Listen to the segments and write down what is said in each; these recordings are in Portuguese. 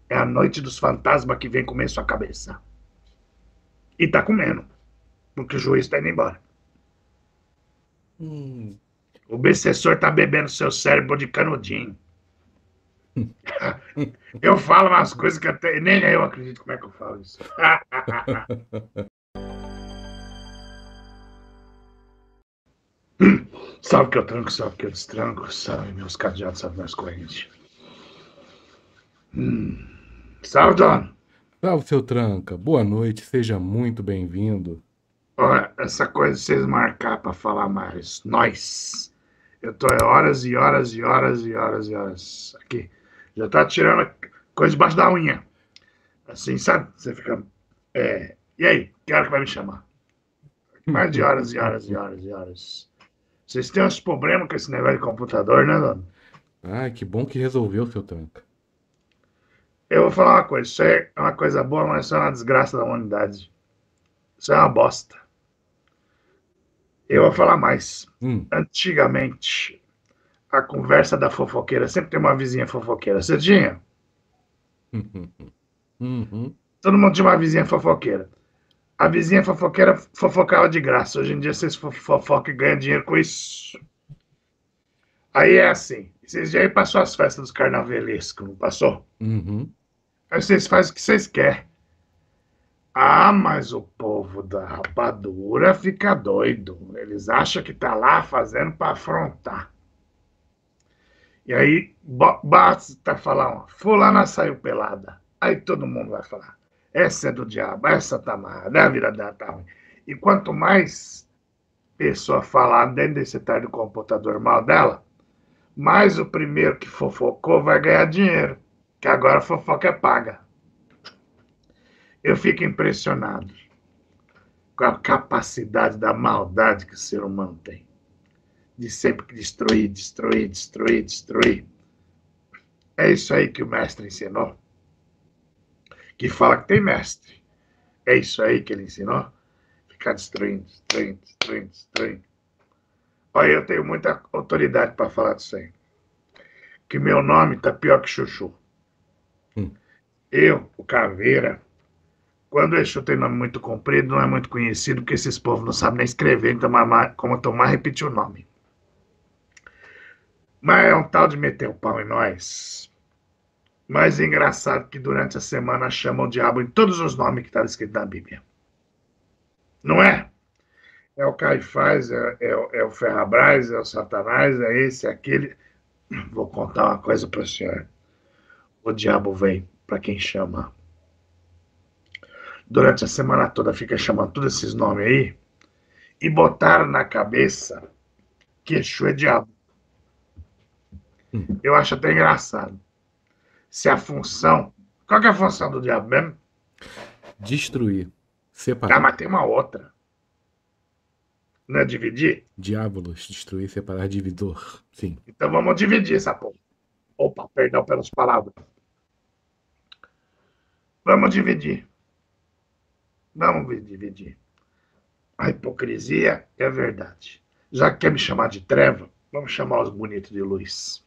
É a noite dos fantasmas que vem comer sua cabeça. E tá comendo, porque o juiz tá indo embora. Hum. O obsessor tá bebendo seu cérebro de canudinho. Eu falo umas coisas que até nem eu acredito como é que eu falo isso. Sabe que eu tranco, sabe que eu destranco, sabe meus cadeados, sabe meus correntes. Salve, Don. Salve, seu Tranca. Boa noite, seja muito bem-vindo. Olha, essa coisa de vocês marcar pra falar mais. Nós. Eu tô horas e horas e horas e horas e horas aqui. Já tá tirando coisa debaixo da unha. Assim, sabe? Você fica. E aí? Que hora que vai me chamar? Mais de horas e horas e horas e horas. Vocês têm uns problemas com esse negócio de computador, né, Dona? Ai, que bom que resolveu, seu Tranca. Eu vou falar uma coisa. Isso é uma coisa boa, mas isso é uma desgraça da humanidade. Isso é uma bosta. Eu vou falar mais. Hum. Antigamente, a conversa da fofoqueira sempre tem uma vizinha fofoqueira. Você tinha? Uhum. Todo mundo tinha uma vizinha fofoqueira. A vizinha fofoqueira fofocava de graça. Hoje em dia vocês fofocam e ganham dinheiro com isso. Aí é assim. Vocês já passou as festas dos carnavalescos, não passou? Uhum. Aí vocês fazem o que vocês querem. Ah, mas o povo da rapadura fica doido. Eles acham que tá lá fazendo para afrontar. E aí basta falar, fulana saiu pelada. Aí todo mundo vai falar, essa é do diabo, essa tá amarrada, a vida dela tá ruim. E quanto mais pessoa falar dentro desse tal do computador mal dela, mais o primeiro que fofocou vai ganhar dinheiro, que agora a fofoca é paga. Eu fico impressionado com a capacidade da maldade que o ser humano tem. De sempre destruir, destruir, destruir, destruir. É isso aí que o mestre ensinou. Que fala que tem mestre. É isso aí que ele ensinou? Ficar destruindo, destruindo, destruindo, destruindo. Olha, eu tenho muita autoridade para falar disso aí. Que meu nome tá pior que Chuchu. Hum. Eu, o Caveira, quando o Exu tem nome muito comprido, não é muito conhecido, porque esses povos não sabem nem escrever, então como tomar, repetir o nome. Mas é um tal de meter o pau em nós. Mas é engraçado que durante a semana chamam o diabo em todos os nomes que estão escritos na Bíblia. Não é? É o Caifás, é o Ferrabras, é o Satanás, é esse, é aquele. Vou contar uma coisa para o senhor. O diabo vem para quem chama. Durante a semana toda fica chamando todos esses nomes aí e botaram na cabeça que Exu é diabo. Hum. Eu acho até engraçado. Se a função. Qual que é a função do diabo mesmo? Destruir, Ah, separar. mas tem uma outra. Não é dividir? Diabolos, destruir, separar, divisor. Sim. Então vamos dividir essa porra. Opa, perdão pelas palavras. Vamos dividir. Vamos dividir. A hipocrisia é a verdade. Já que quer me chamar de treva, vamos chamar os bonitos de luz.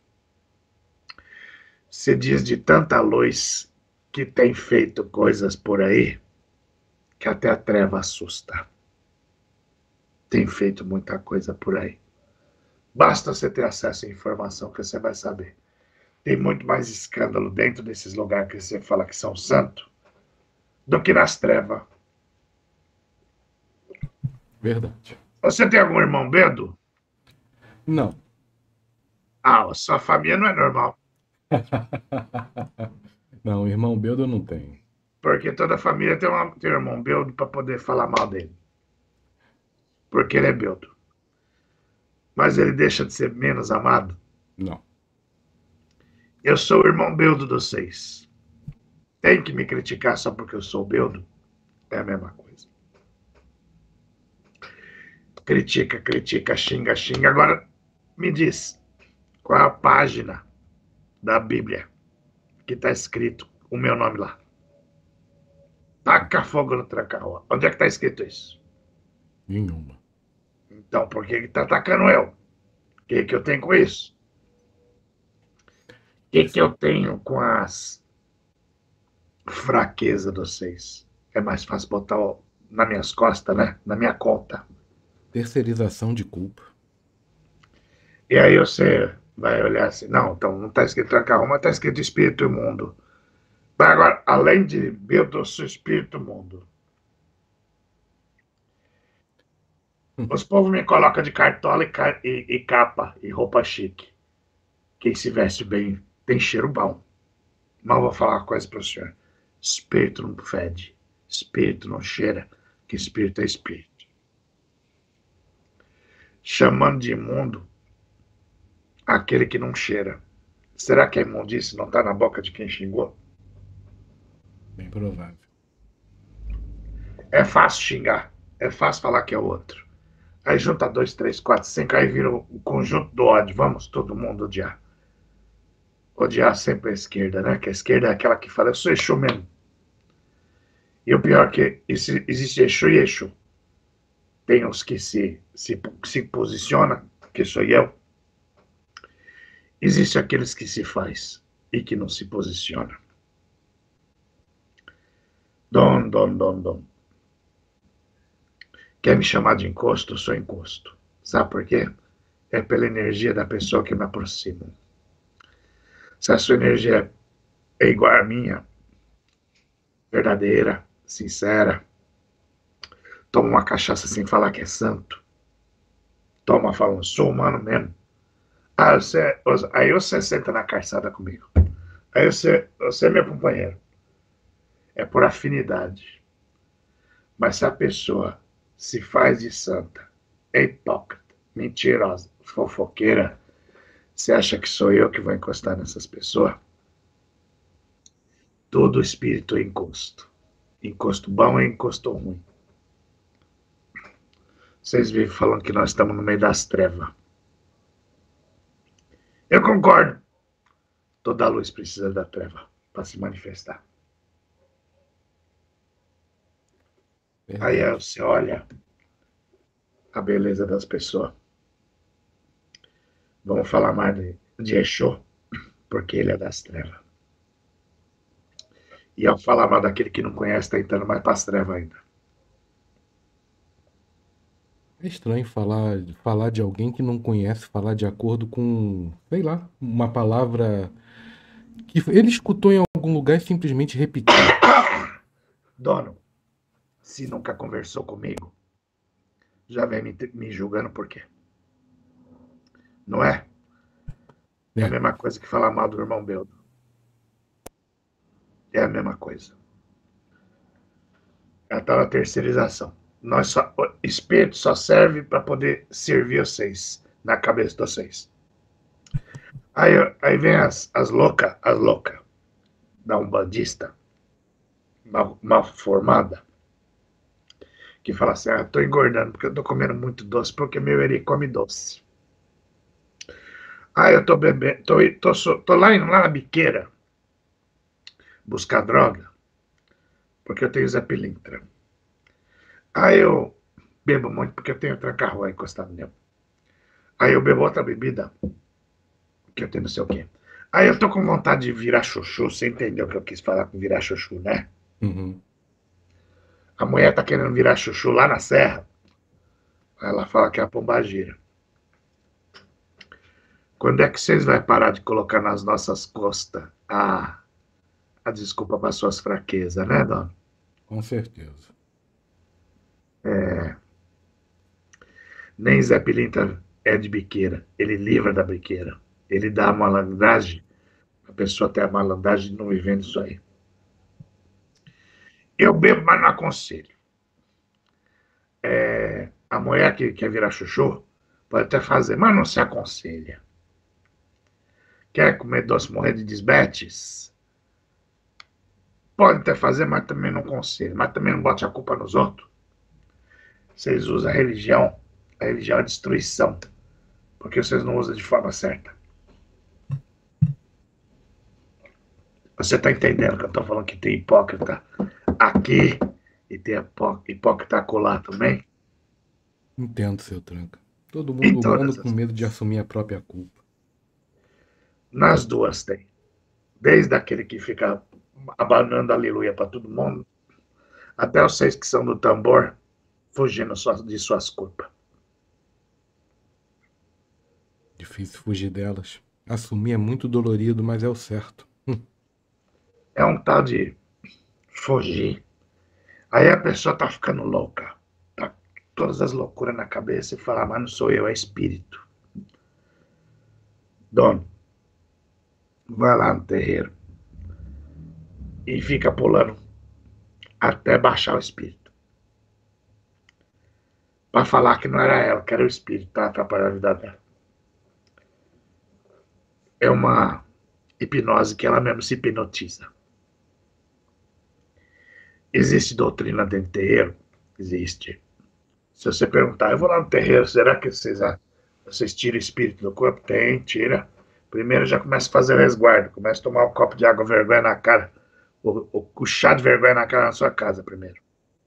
Você diz de tanta luz que tem feito coisas por aí que até a treva assusta. Tem feito muita coisa por aí. Basta você ter acesso à informação que você vai saber. Tem muito mais escândalo dentro desses lugares que você fala que são santos do que nas trevas. Verdade. Você tem algum irmão Bedo? Não. Ah, sua família não é normal. Não, irmão Beldo eu não tenho. Porque toda família tem um irmão Beldo para poder falar mal dele. Porque ele é Beldo. Mas ele deixa de ser menos amado. Não. Eu sou o irmão Beldo dos seis. Tem que me criticar só porque eu sou Beldo? É a mesma coisa. Critica, critica, xinga, xinga. Agora, me diz, qual é a página da Bíblia que está escrito o meu nome lá? Taca fogo no tranca-rua. Onde é que está escrito isso? Nenhuma. Então, por que está atacando eu? O que eu tenho com isso? O que eu tenho com as fraqueza de vocês. É mais fácil botar nas minhas costas, né? Na minha conta. Terceirização de culpa. E aí você vai olhar assim, não, então não está escrito Tranca-Rua, está escrito espírito imundo. Mas agora, além de meu doce espírito imundo, os povos me colocam de cartola e capa e roupa chique. Quem se veste bem tem cheiro bom. Mas vou falar uma coisa para o senhor. Espírito não fede. Espírito não cheira. Que espírito é espírito. Chamando de imundo aquele que não cheira. Será que a imundice não está na boca de quem xingou? Bem provável. É fácil xingar. É fácil falar que é outro. Aí junta 2, 3, 4, 5, aí vira o conjunto do ódio. Vamos todo mundo odiar. Odiar sempre a esquerda, né? Que a esquerda é aquela que fala, eu sou Exu mesmo. E o pior é que existe Exu e Exu. Tem os que se posiciona, que sou eu. Existe aqueles que se faz e que não se posiciona. Dom. Quer me chamar de encosto? Eu sou encosto. Sabe por quê? É pela energia da pessoa que me aproxima. Se a sua energia é igual à minha, verdadeira, sincera, toma uma cachaça sem falar que é santo, toma falando, sou humano mesmo. Aí você senta na calçada comigo. Aí você é meu companheiro. É por afinidade. Mas se a pessoa se faz de santa, é hipócrita, mentirosa, fofoqueira, você acha que sou eu que vou encostar nessas pessoas? Todo espírito é encosto. Encosto bom é encosto ruim. Vocês vivem falando que nós estamos no meio das trevas. Eu concordo. Toda luz precisa da treva para se manifestar. Aí Verdade. você olha a beleza das pessoas. Vamos falar mais de Exu, porque ele é das trevas. E ao falar mal daquele que não conhece, está entrando mais para as trevas ainda. É estranho falar de alguém que não conhece, falar de acordo com, sei lá, uma palavra que ele escutou em algum lugar e simplesmente repetiu. Dono, se nunca conversou comigo, já vem me julgando por quê? Não é? É a É, mesma coisa que falar mal do irmão Beldo. É a mesma coisa. É a tal da terceirização. O espírito só serve para poder servir vocês, na cabeça de vocês. Aí vem as loucas da umbandista, mal formada, que fala assim, eu tô engordando porque eu tô comendo muito doce, porque meu eri come doce. Aí eu tô bebendo, tô lá na biqueira buscar droga, porque eu tenho Zé Pilintra. Aí eu bebo muito porque eu tenho Tranca-Rua encostado nele. Aí eu bebo outra bebida, que eu tenho não sei o quê. Aí eu tô com vontade de virar chuchu, você entendeu o que eu quis falar com virar chuchu, né? uhum. A mulher tá querendo virar chuchu lá na serra. Ela fala que é a pombagira. Quando é que vocês vão parar de colocar nas nossas costas a desculpa para suas fraquezas, né, dona? Com certeza. Nem Zé Pilintra é de biqueira. Ele livra da biqueira. Ele dá a malandragem. A pessoa tem a malandragem de não vivendo isso aí. Eu bebo, mas não aconselho. A mulher que quer virar chuchu pode até fazer, mas não se aconselha. Quer comer doce, morrer de diabetes? Pode até fazer, mas também não aconselho. Mas também não bote a culpa nos outros. Vocês usam a religião é destruição, porque vocês não usam de forma certa. Você está entendendo que eu estou falando que tem hipócrita aqui e tem hipócrita acolá também? Entendo, seu Tranca. Todo Em mundo humano todas com as medo de coisas. assumir a própria culpa. Nas duas tem. Desde aquele que fica abanando aleluia para todo mundo, até vocês que são do tambor, fugindo de suas culpas. Difícil fugir delas. Assumir é muito dolorido, mas é o certo. É um tal de fugir. Aí a pessoa tá ficando louca. Tá todas as loucuras na cabeça e fala, mas não sou eu, é espírito. Dono, vai lá no terreiro e fica pulando até baixar o espírito. Pra falar que não era ela, que era o espírito, tá atrapalhando a vida dela. É uma hipnose que ela mesmo se hipnotiza. Existe doutrina dentro do terreiro? Existe. Se você perguntar, eu vou lá no terreiro, será que vocês tiram o espírito do corpo? Tem, tira. Primeiro já começa a fazer resguardo, começa a tomar um copo de água vergonha na cara, o chá de vergonha na cara na sua casa primeiro.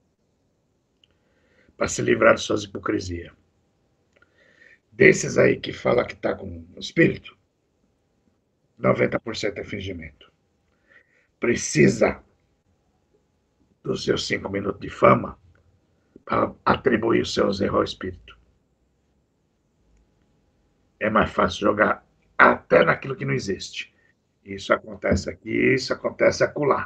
Para se livrar de suas hipocrisias. Desses aí que fala que tá com espírito, 90% é fingimento. Precisa dos seus 5 minutos de fama para atribuir os seus erros ao espírito. É mais fácil jogar até naquilo que não existe. Isso acontece aqui, isso acontece acolá.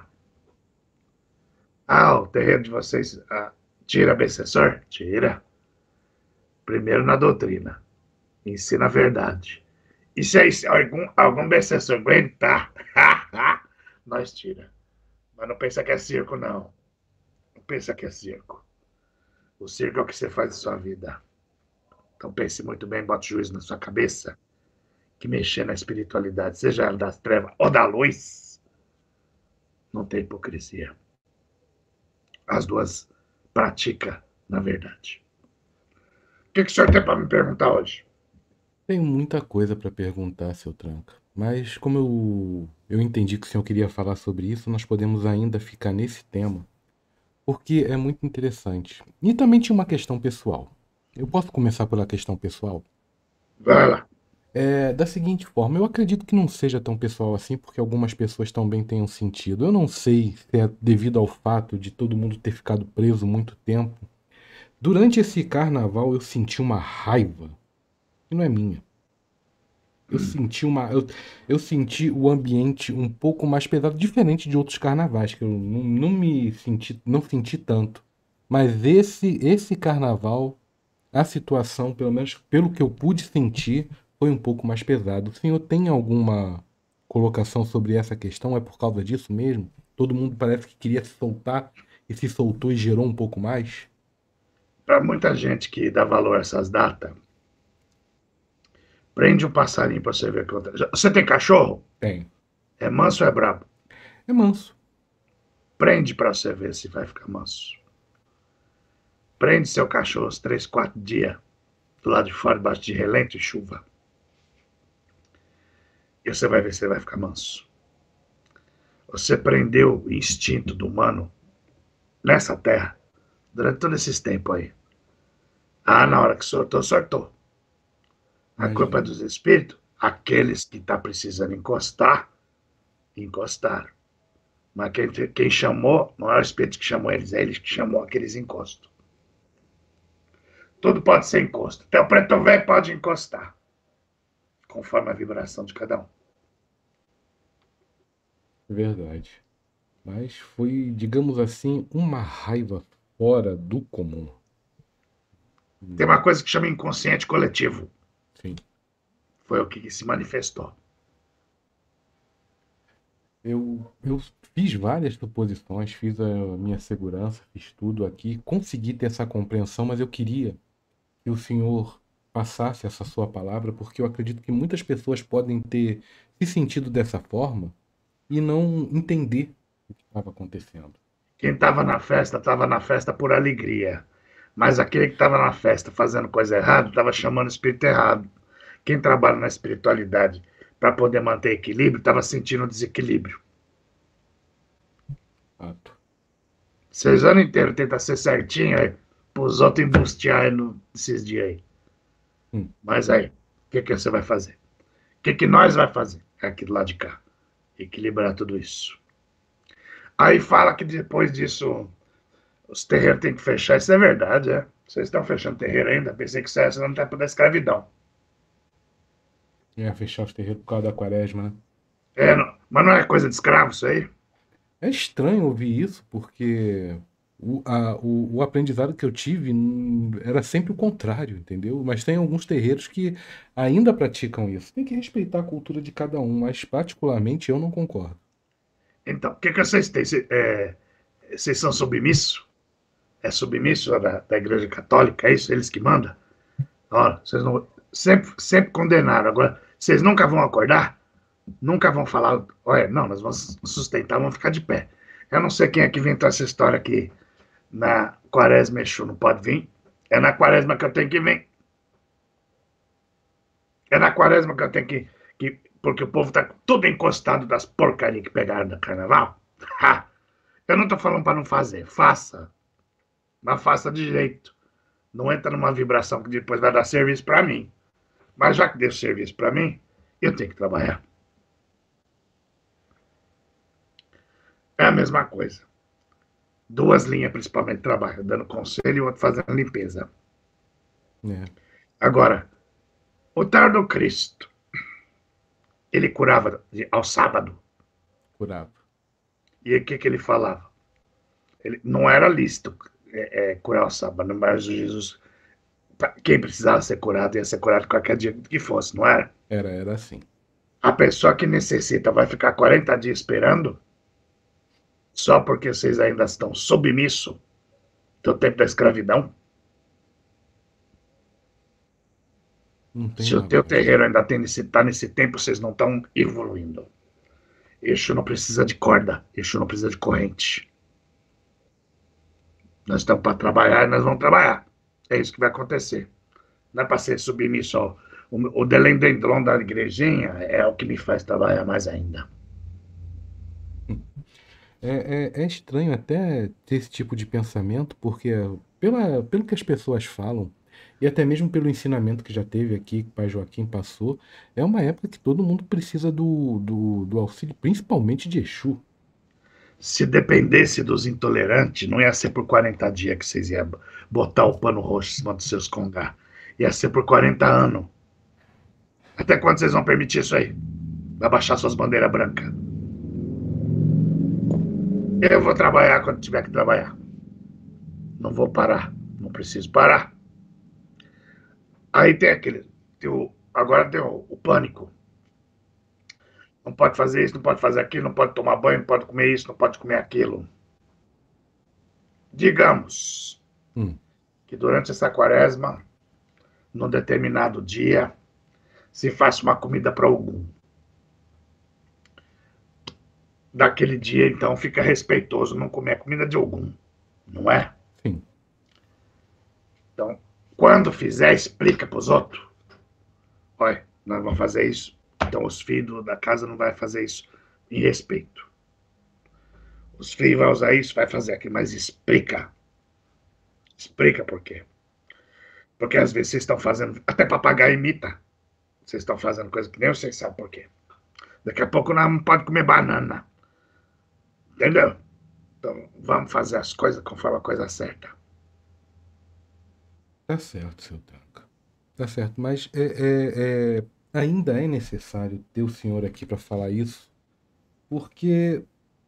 Ah, o terreno de vocês tira obsessor? Tira. Primeiro na doutrina. Ensina a verdade. E se algum obsessor aguentar, nós tira. Mas não pensa que é circo, não. Não pensa que é circo. O circo é o que você faz em sua vida. Então pense muito bem, bote juízo na sua cabeça, que mexer na espiritualidade, seja ela das trevas ou da luz, não tem hipocrisia. As duas pratica na verdade. O que o senhor tem para me perguntar hoje? Tenho muita coisa para perguntar, seu Tranca. Mas como eu entendi que o senhor queria falar sobre isso, nós podemos ainda ficar nesse tema, porque é muito interessante. E também tinha uma questão pessoal. Eu posso começar pela questão pessoal? Vai lá. Da seguinte forma, eu acredito que não seja tão pessoal assim, porque algumas pessoas também tenham sentido. Eu não sei se é devido ao fato de todo mundo ter ficado preso muito tempo. Durante esse carnaval eu senti uma raiva, que não é minha. Eu senti o ambiente um pouco mais pesado, diferente de outros carnavais, que eu não me senti, não senti tanto. Mas esse carnaval, a situação, pelo menos pelo que eu pude sentir, foi um pouco mais pesado. O senhor tem alguma colocação sobre essa questão? É por causa disso mesmo? Todo mundo parece que queria se soltar e se soltou e gerou um pouco mais? Para muita gente que dá valor a essas datas, prende um passarinho para você ver o que acontece. Você tem cachorro? Tem. É manso ou é brabo? É manso. Prende para você ver se vai ficar manso. Prende seu cachorro uns 3, 4 dias do lado de fora, debaixo de relento e chuva. E você vai ver se ele vai ficar manso. Você prendeu o instinto do humano nessa terra durante todo esse tempo aí. Ah, na hora que sortou, sortou. A culpa é dos espíritos. Aqueles que estão precisando encostar, encostaram. Mas quem chamou, não é o espírito que chamou eles, é eles que chamou aqueles encostos. Tudo pode ser encosto. Até o preto velho pode encostar. Conforme a vibração de cada um. Verdade. Mas foi, digamos assim, uma raiva fora do comum. Tem uma coisa que chama inconsciente coletivo. Sim. Foi o que se manifestou. Eu fiz várias suposições, fiz a minha segurança, fiz tudo aqui, consegui ter essa compreensão, mas eu queria que o senhor passasse essa sua palavra, porque eu acredito que muitas pessoas podem ter se sentido dessa forma e não entender o que estava acontecendo. Quem estava na festa por alegria. Mas aquele que estava na festa fazendo coisa errada, estava chamando o espírito errado. Quem trabalha na espiritualidade para poder manter equilíbrio, estava sentindo um desequilíbrio. Fato. Vocês o ano inteiro tentam ser certinho aí, para os outros embustear nesses dias aí. Mas aí, o que você vai fazer? O que nós vai fazer? É aqui do lado de cá. Equilibrar tudo isso. Aí fala que depois disso os terreiros têm que fechar. Isso é verdade, é? Vocês estão fechando terreiro ainda? Pensei que isso era no tempo da escravidão. É, fechar os terreiros por causa da quaresma, né? É, mas não é coisa de escravo isso aí? É estranho ouvir isso, porque o aprendizado que eu tive era sempre o contrário, entendeu? Mas tem alguns terreiros que ainda praticam isso. Tem que respeitar a cultura de cada um, mas particularmente eu não concordo. Então, o que vocês têm? Vocês são submissos? É submisso da Igreja Católica? É isso? Eles que mandam? Ora, vocês não, sempre condenaram. Agora, vocês nunca vão acordar? Nunca vão falar, olha, não, nós vamos sustentar, vamos ficar de pé. Eu não sei quem é que inventou essa história que na quaresma Exu não pode vir. É na quaresma que eu tenho que vir. É na quaresma que eu tenho que porque o povo tá tudo encostado das porcarias que pegaram do carnaval. Ha! Eu não tô falando para não fazer, faça. Mas faça de jeito. Não entra numa vibração que depois vai dar serviço para mim. Mas já que deu serviço para mim, eu tenho que trabalhar. É a mesma coisa. Duas linhas principalmente de trabalho, dando conselho e outro fazendo limpeza. É, Agora, o tal do Cristo, ele curava ao sábado. curava. E o que ele falava? Ele não era lícito curar ao sábado, mas Jesus, quem precisava ser curado ia ser curado qualquer dia que fosse, não era? Era assim. A pessoa que necessita vai ficar 40 dias esperando só porque vocês ainda estão submissos do tempo da escravidão? Não tem Se o teu lógica. terreiro ainda está nesse tempo, vocês não estão evoluindo. Eixo não precisa de corda, eixo não precisa de corrente. Nós estamos para trabalhar e nós vamos trabalhar. É isso que vai acontecer. Não é para ser submisso ao. O delendendron da igrejinha é o que me faz trabalhar mais ainda. É estranho até ter esse tipo de pensamento, porque pelo que as pessoas falam, e até mesmo pelo ensinamento que já teve aqui, que o Pai Joaquim passou, é uma época que todo mundo precisa do auxílio, principalmente de Exu. Se dependesse dos intolerantes, não ia ser por 40 dias que vocês iam botar o pano roxo em cima dos seus congá. Ia ser por 40 anos. Até quando vocês vão permitir isso aí? Vai baixar suas bandeiras brancas. Eu vou trabalhar quando tiver que trabalhar. Não vou parar. Não preciso parar. Aí tem aquele. Agora tem o pânico. Não pode fazer isso, não pode fazer aquilo, não pode tomar banho, não pode comer isso, não pode comer aquilo. Digamos Hum, que durante essa quaresma, num determinado dia, se faça uma comida para algum. Daquele dia, então, fica respeitoso não comer a comida de algum, não é? sim, Então, quando fizer, explica para os outros. Olha, nós vamos fazer isso. Então, os filhos da casa não vai fazer isso em respeito. Os filhos vão usar isso, vai fazer aquilo, mas explica. Explica por quê. Porque às vezes vocês estão fazendo, até papagaio imita. Vocês estão fazendo coisa que nem vocês sabem por quê. Daqui a pouco não pode comer banana. Entendeu? Então, vamos fazer as coisas conforme a coisa certa. tá certo, seu Tanca. Tá certo, mas ainda é necessário ter o senhor aqui para falar isso, porque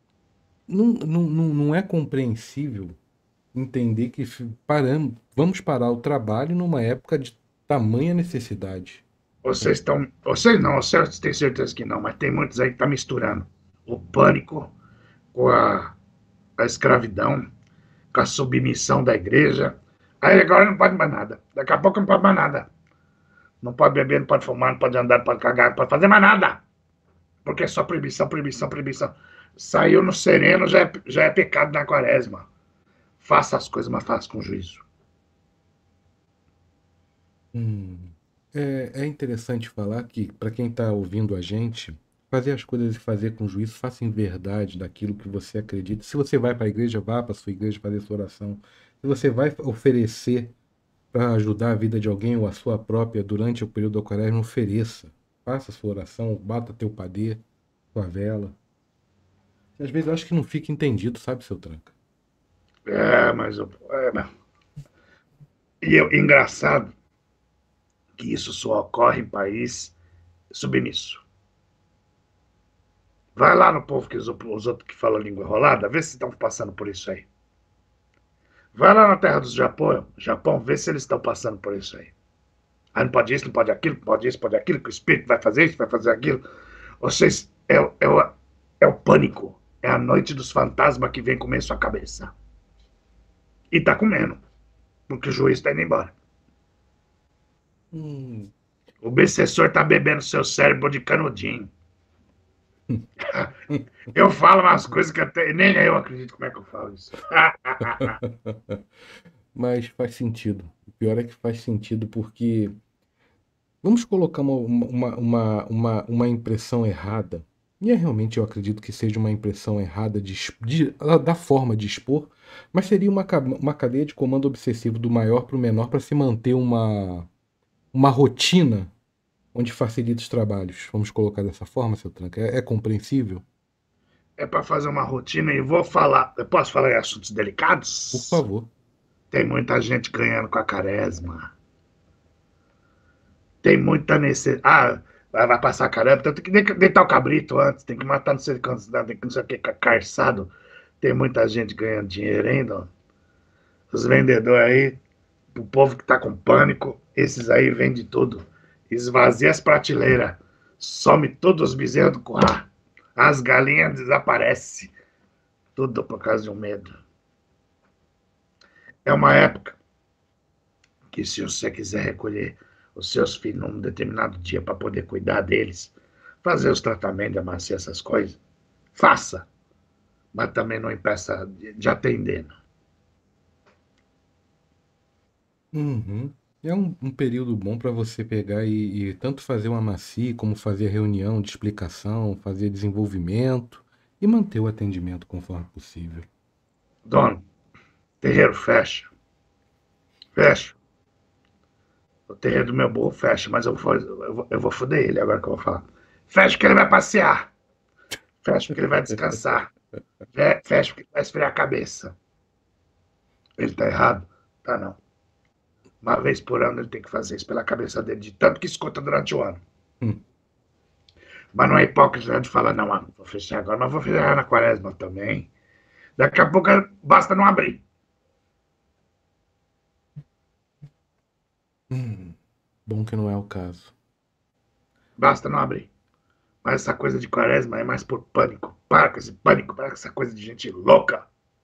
não é compreensível entender que vamos parar o trabalho numa época de tamanha necessidade. Vocês estão. Vocês não, vocês têm certeza que não, mas tem muitos aí que estão misturando o pânico com a escravidão, com a submissão da igreja. Aí agora não pode mais nada. Daqui a pouco não pode mais nada. Não pode beber, não pode fumar, não pode andar, não pode cagar, não pode fazer mais nada. Porque é só proibição, proibição, proibição. Saiu no sereno, já é pecado na quaresma. Faça as coisas, mas faça com juízo. Hum. É interessante falar que, para quem está ouvindo a gente, fazer as coisas e fazer com juízo, faça em verdade daquilo que você acredita. Se você vai para a igreja, vá para a sua igreja fazer sua oração. Se você vai oferecer para ajudar a vida de alguém ou a sua própria durante o período da quaresma, ofereça. Faça a sua oração, bata teu padê, tua vela. Às vezes eu acho que não fica entendido, sabe, seu Tranca? Mas não. Engraçado que isso só ocorre em país submisso. Vai lá no povo os outros que falam língua enrolada, vê se estão passando por isso aí. Vai lá na terra do Japão, vê se eles estão passando por isso aí. Aí não pode isso, não pode aquilo, pode isso, pode aquilo, que o espírito vai fazer isso, vai fazer aquilo. Vocês, é o pânico. É a noite dos fantasmas que vem comer sua cabeça. E tá comendo, porque o juiz tá indo embora. Hum. O obsessor tá bebendo seu cérebro de canudinho. Eu falo umas coisas que até nem eu acredito como é que eu falo isso. Mas faz sentido. O pior é que faz sentido porque vamos colocar uma impressão errada. E é realmente, eu acredito que seja uma impressão errada da forma de expor, mas seria uma cadeia de comando obsessivo do maior para o menor para se manter uma rotina onde facilita os trabalhos. Vamos colocar dessa forma, seu Tranca? É compreensível? É para fazer uma rotina e vou falar. Eu posso falar em assuntos Por delicados? favor. Tem muita gente ganhando com a Quaresma. Tem muita necessidade. Vai passar caramba, então tem que deitar o cabrito antes, tem que matar não sei quantos, tem que não sei o que, carçado. Tem muita gente ganhando dinheiro ainda. Os vendedores aí, o povo que tá com pânico, esses aí vendem tudo. Esvazia as prateleiras, some todos os bezerros do curral. As galinhas desaparecem. Tudo por causa de um medo. É uma época que, se você quiser recolher os seus filhos num determinado dia para poder cuidar deles, fazer os tratamentos, amaciar essas coisas, faça, mas também não impeça de atender. Uhum. É um período bom para você pegar e tanto fazer uma macia, como fazer reunião de explicação, fazer desenvolvimento e manter o atendimento conforme possível. Dono, terreiro fecha, fecha. O terreiro do meu burro fecha, mas eu vou foder ele agora que eu vou falar. Fecha que ele vai passear. Fecha porque ele vai descansar. Fecha porque ele vai esfriar a cabeça. Ele tá errado? Tá não. Uma vez por ano ele tem que fazer isso pela cabeça dele, de tanto que escuta durante o ano. Hum. Mas não é hipócrita de falar, não, vou fechar agora, mas vou fechar na quaresma também. Daqui a pouco basta não abrir. Bom que não é o caso. Basta não abrir. Mas essa coisa de quaresma é mais por pânico. Para com esse pânico, para com essa coisa de gente louca.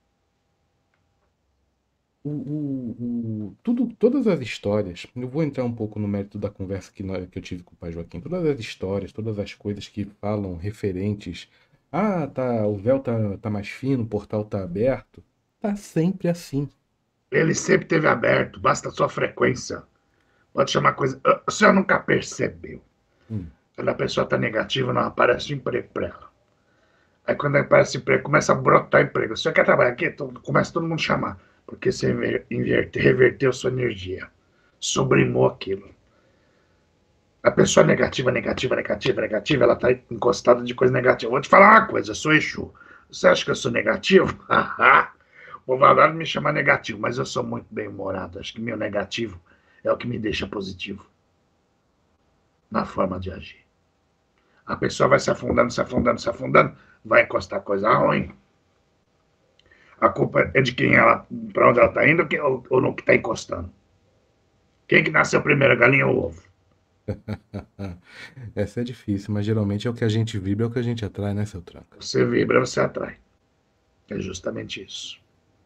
Todas as histórias, eu vou entrar um pouco no mérito da conversa que eu tive com o pai Joaquim. Todas as histórias, todas as coisas que falam referentes. O véu tá mais fino, o portal tá aberto. Tá sempre assim. Ele sempre teve aberto, basta a sua frequência. Pode chamar coisa. O senhor nunca percebeu. Hum. Quando a pessoa está negativa, não aparece emprego para ela. Aí quando aparece emprego, começa a brotar emprego. O senhor quer trabalhar aqui? Começa todo mundo a chamar. Porque você reverteu sua energia. Sublimou aquilo. A pessoa negativa, ela está encostada de coisa negativa. Vou te falar uma coisa, eu sou Exu. Você acha que eu sou negativo? O Valado me chama negativo, mas eu sou muito bem-humorado. Acho que meu negativo é o que me deixa positivo na forma de agir. A pessoa vai se afundando, se afundando, se afundando, vai encostar coisa ruim. A culpa é de quem ela, para onde ela está indo ou no que está encostando. Quem que nasceu primeiro, a galinha ou o ovo? Essa é difícil, mas geralmente é o que a gente vibra, é o que a gente atrai, né, seu Tranca? Você vibra, você atrai. É justamente isso.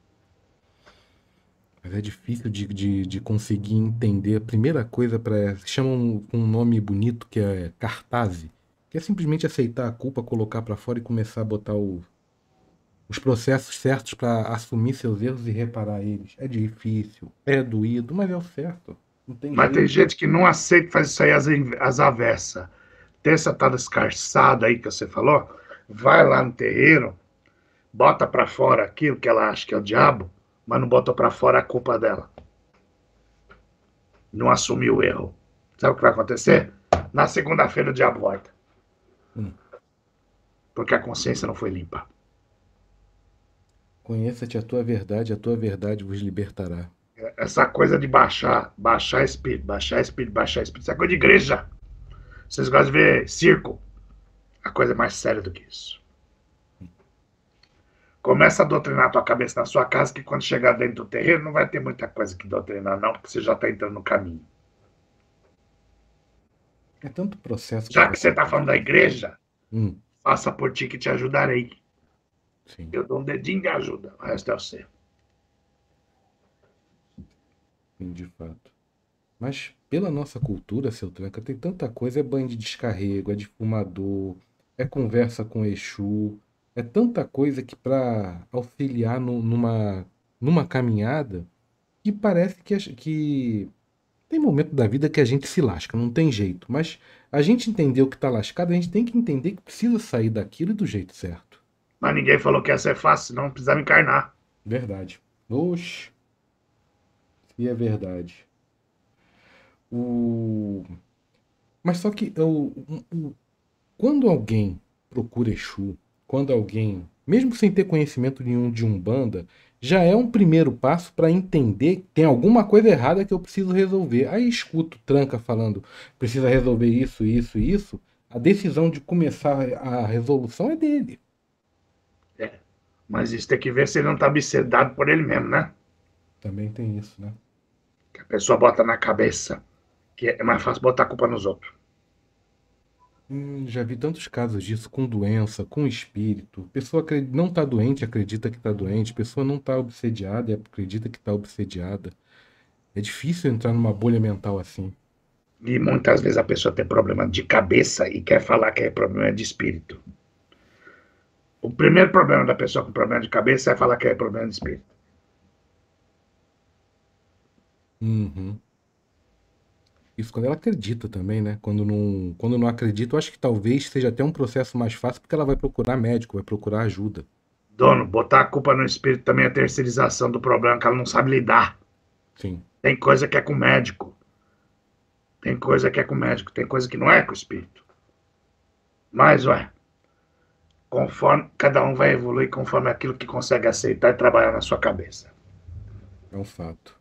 Mas é difícil de conseguir entender. A primeira coisa chamam um nome bonito que é cartaz, que é simplesmente aceitar a culpa, colocar para fora e começar a botar os processos certos para assumir seus erros e reparar eles. É difícil, é doído, mas é o certo. Não tem Mas tem jeito. gente que não aceita fazer isso aí às avessas. Tem essa tal escarçada aí que você falou, vai lá no terreiro, bota para fora aquilo que ela acha que é o diabo, mas não bota para fora a culpa dela. Não assumiu o erro. Sabe o que vai acontecer? Na segunda-feira o diabo volta. Hum. Porque a consciência não foi limpa. Conheça-te a tua verdade vos libertará. Essa coisa de baixar espírito, baixar espírito, baixar espírito, isso é coisa de igreja. Vocês gostam de ver circo? A coisa é mais séria do que isso. Começa a doutrinar a tua cabeça na sua casa, que quando chegar dentro do terreiro não vai ter muita coisa que doutrinar, não, porque você já está entrando no caminho. É tanto processo Já para que você você. está falando da igreja, Hum, faça por ti que te ajudarei. sim, Eu dou um dedinho de ajuda, o resto é você. sim, de fato. Mas pela nossa cultura, seu Tranca, tem tanta coisa, é banho de descarrego, é de fumador, é conversa com Exu, é tanta coisa que para auxiliar numa caminhada, que parece que tem momento da vida que a gente se lasca, não tem jeito. Mas a gente entender o que tá lascado, a gente tem que entender que precisa sair daquilo e do jeito certo. Mas ninguém falou que ia ser fácil, senão não precisava encarnar. Verdade. Oxe, e é verdade. O... Mas só que quando alguém procura Exu, quando alguém, mesmo sem ter conhecimento nenhum de Umbanda, já é um primeiro passo para entender que tem alguma coisa errada que eu preciso resolver. Aí escuto Tranca falando, precisa resolver isso, isso e isso. A decisão de começar a resolução é dele. É. Mas isso tem que ver se ele não está obsedado por ele mesmo, né? Também tem isso, né? Que a pessoa bota na cabeça que é mais fácil botar a culpa nos outros. Já vi tantos casos disso com doença, com espírito. Pessoa não está doente, acredita que está doente. Pessoa não está obsediada e acredita que está obsediada. É difícil entrar numa bolha mental assim. E muitas vezes a pessoa tem problema de cabeça e quer falar que é problema de espírito. O primeiro problema da pessoa com problema de cabeça é falar que é problema de espírito. Uhum. Isso quando ela acredita também, né? Quando não acredita, eu acho que talvez seja até um processo mais fácil porque ela vai procurar médico, vai procurar ajuda. Dono, botar a culpa no espírito também é terceirização do problema que ela não sabe lidar. Sim. Tem coisa que é com o médico. Tem coisa que é com o médico. Tem coisa que não é com o espírito. Mas, ué, conforme cada um vai evoluir conforme aquilo que consegue aceitar e trabalhar na sua cabeça. É um fato.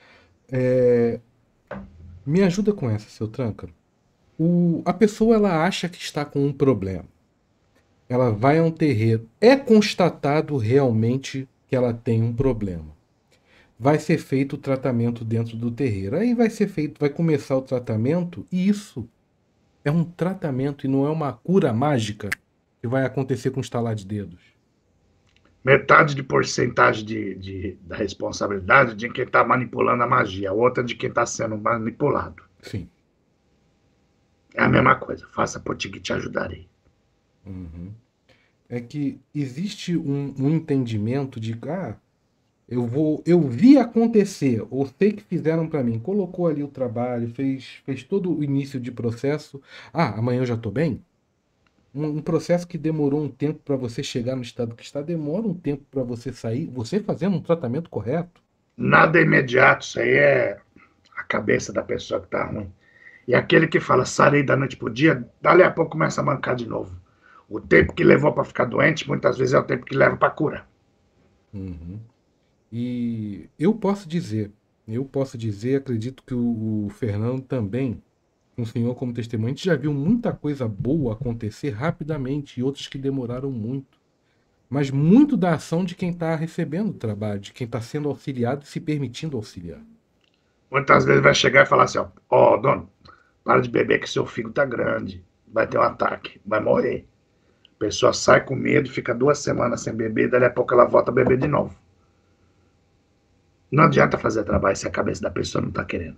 Me ajuda com essa, seu Tranca. A pessoa ela acha que está com um problema. Ela vai a um terreiro. É constatado realmente que ela tem um problema. Vai ser feito o tratamento dentro do terreiro. Aí vai começar o tratamento e isso é um tratamento e não é uma cura mágica que vai acontecer com estalar de dedos. Metade de porcentagem da responsabilidade de quem está manipulando a magia, outra de quem está sendo manipulado. Sim. É a mesma coisa. Faça por ti que te ajudarei. Uhum. É que existe um entendimento de eu vi acontecer, ou sei que fizeram para mim, colocou ali o trabalho, fez todo o início de processo. Amanhã eu já estou bem? Um processo que demorou um tempo para você chegar no estado que está, demora um tempo para você sair, você fazendo um tratamento correto. Nada é imediato, isso aí é a cabeça da pessoa que está ruim. E aquele que fala sarei da noite pro dia, dali a pouco começa a mancar de novo. O tempo que levou para ficar doente, muitas vezes é o tempo que leva para cura. Uhum. E eu posso dizer, acredito que o Fernando também, com o senhor como testemunha, a gente já viu muita coisa boa acontecer rapidamente e outras que demoraram muito. Mas muito da ação de quem está recebendo o trabalho, de quem está sendo auxiliado e se permitindo auxiliar. Muitas vezes vai chegar e falar assim, ó, dono, para de beber que seu filho tá grande, vai ter um ataque, vai morrer. A pessoa sai com medo, fica 2 semanas sem beber, dali a pouco ela volta a beber de novo. Não adianta fazer trabalho se a cabeça da pessoa não tá querendo.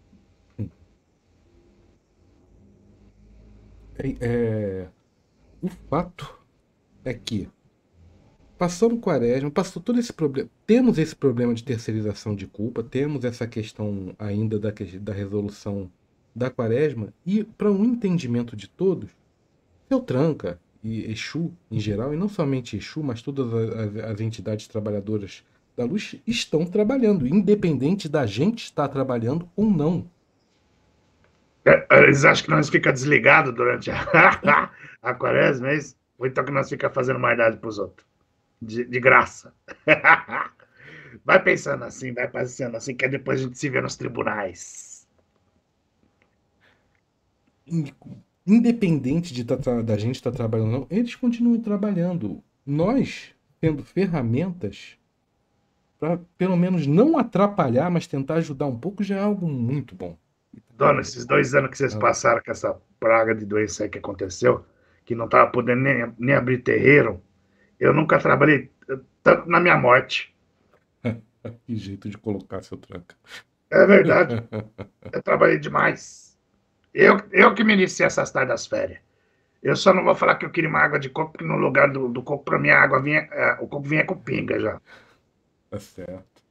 O fato é que, passando quaresma, passou todo esse problema. Temos esse problema de terceirização de culpa, temos essa questão ainda da resolução da quaresma, e para um entendimento de todos, seu Tranca e Exu em geral, e não somente Exu, mas todas as entidades trabalhadoras da luz estão trabalhando, independente da gente estar trabalhando ou não. Eles acham que nós fica desligado durante a quaresma, é isso? Ou então que nós fica fazendo maldade pros outros. de graça. Vai pensando assim, vai pensando assim, que depois a gente se vê nos tribunais. Independente da gente estar trabalhando ou não, eles continuam trabalhando. Nós, tendo ferramentas para pelo menos não atrapalhar, mas tentar ajudar um pouco, já é algo muito bom. Dona, esses 2 anos que vocês passaram com essa praga de doença aí que aconteceu, que não estava podendo nem abrir terreiro, eu nunca trabalhei tanto na minha morte. Que jeito de colocar, seu tranca. É verdade, eu trabalhei demais. Eu que me iniciei essas tardes das férias. Eu só não vou falar que eu queria uma água de coco, porque no lugar do coco, para mim, a água vinha, o coco vinha com pinga já. Tá certo.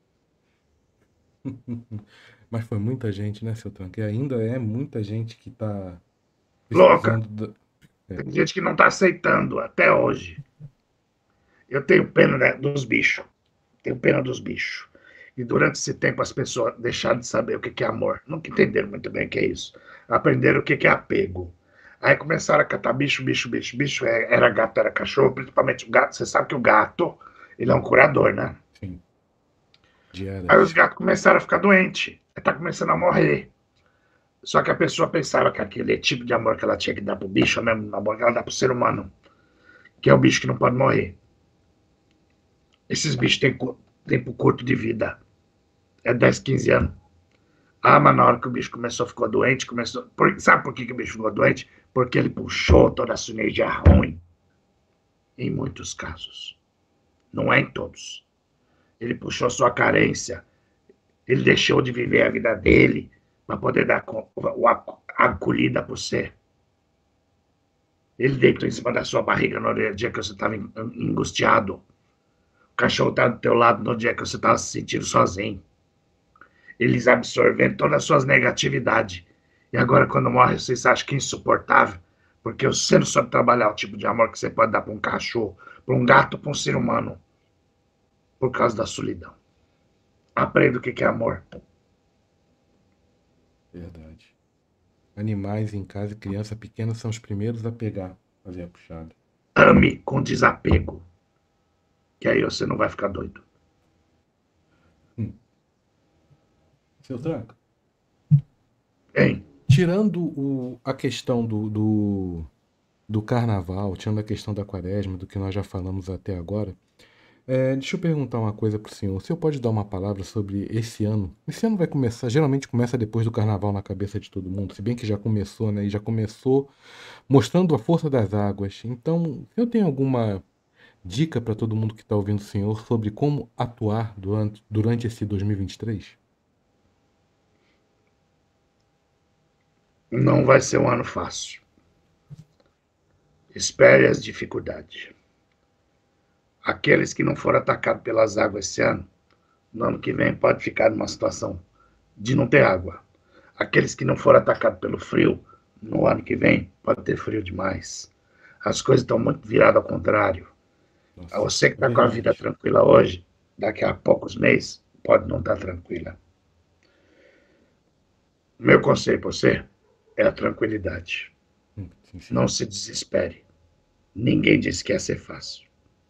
Mas foi muita gente, né, seu tranca? E ainda é muita gente que tá Louca, precisando tem gente que não está aceitando até hoje. Eu tenho pena, né, dos bichos. Tenho pena dos bichos. E durante esse tempo as pessoas deixaram de saber o que é amor. Nunca entenderam muito bem o que é isso. Aprenderam o que é apego. Aí começaram a catar bicho, bicho, bicho, bicho. Era gato, era cachorro, principalmente o gato. Você sabe que o gato, ele é um curador, né? Sim, Aí os diárias. gatos começaram a ficar doentes. Tá começando a morrer. Só que a pessoa pensava que aquele tipo de amor que ela tinha que dar pro bicho é o mesmo amor que ela dá pro ser humano. Que é o bicho que não pode morrer. Esses bichos têm tempo curto de vida. É 10, 15 anos. Ah, mas na hora que o bicho começou a ficar doente, sabe por que o bicho ficou doente? Porque ele puxou toda a sua energia ruim. Em muitos casos. Não é em todos. Ele puxou sua carência. Ele deixou de viver a vida dele para poder dar a acolhida para você. Ele deitou em cima da sua barriga no dia que você estava angustiado. O cachorro estava do teu lado no dia que você estava se sentindo sozinho. Eles absorvendo todas as suas negatividades. E agora, quando morre, vocês acham que é insuportável? Porque você não sabe trabalhar o tipo de amor que você pode dar para um cachorro, para um gato, para um ser humano, por causa da solidão. Aprenda o que é amor. Verdade. Animais em casa e criança pequena são os primeiros a pegar, fazer a puxada. Ame com desapego, que aí você não vai ficar doido. Hum. Seu tranca. Hein? Tirando a questão do carnaval, tirando a questão da quaresma, do que nós já falamos até agora, deixa eu perguntar uma coisa para o senhor. O senhor pode dar uma palavra sobre esse ano? Esse ano vai começar, geralmente começa depois do carnaval na cabeça de todo mundo, se bem que já começou, né? E já começou mostrando a força das águas. Então, o senhor tem alguma dica para todo mundo que está ouvindo o senhor sobre como atuar durante esse 2023? Não vai ser um ano fácil. Espere as dificuldades. Aqueles que não foram atacados pelas águas esse ano, no ano que vem pode ficar numa situação de não ter água. Aqueles que não foram atacados pelo frio, no ano que vem pode ter frio demais. As coisas estão muito viradas ao contrário. Nossa, Você que é está com a vida verdade. tranquila hoje, daqui a poucos meses, pode não estar tranquila. Meu conselho para você é a tranquilidade. Sim, Não senhor. se desespere. Ninguém disse que ia ser fácil.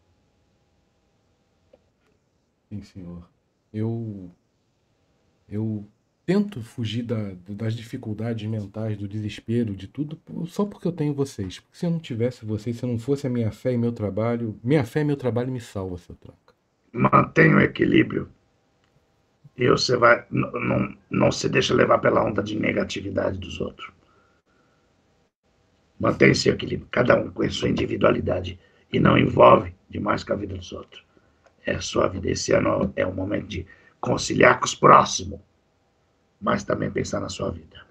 Sim, senhor. Eu Eu tento fugir das dificuldades mentais, do desespero, de tudo, só porque eu tenho vocês. Porque se eu não tivesse vocês, se eu não fosse a minha fé e meu trabalho, minha fé e meu trabalho me salva, seu troca. Mantenha o equilíbrio e você vai, não se deixa levar pela onda de negatividade dos outros. Mantenha esse equilíbrio, cada um com a sua individualidade e não envolve demais com a vida dos outros. É a sua vida. Esse ano é um momento de conciliar com os próximos, mas também pensar na sua vida.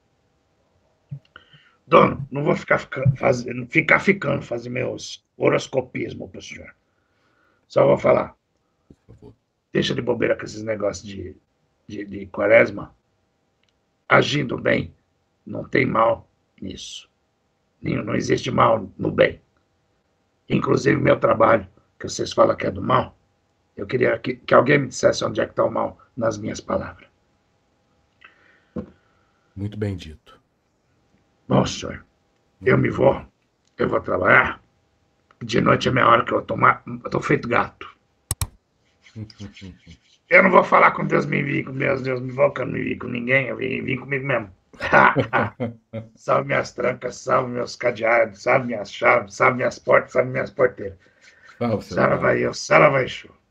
Dono, não vou ficar ficando fazer meus horoscopismo para o senhor. Só vou falar, Por favor. deixa de bobeira com esses negócios de quaresma. Agindo bem, não tem mal nisso. Não existe mal no bem. Inclusive, meu trabalho, que vocês falam que é do mal, eu queria que alguém me dissesse onde é que está o mal nas minhas palavras. Muito bem dito. Bom, senhor, eu Muito me bem vou, dito. eu vou trabalhar, De noite é a minha hora que eu tomar. Eu tô feito gato. Eu não vou falar com Deus me envie, com meus Deus me invoca, não me envie com ninguém, eu vim comigo mesmo. Salve minhas trancas, salve meus cadeados, salve minhas chaves, salve minhas portas, salve minhas porteiras. Salve, seu Saravai salve. eu, Saravai show.